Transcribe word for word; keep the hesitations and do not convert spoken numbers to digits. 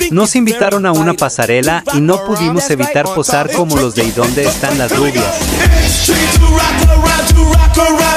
Nos invitaron a una pasarela y no pudimos evitar posar como los de ¿Y dónde están las rubias?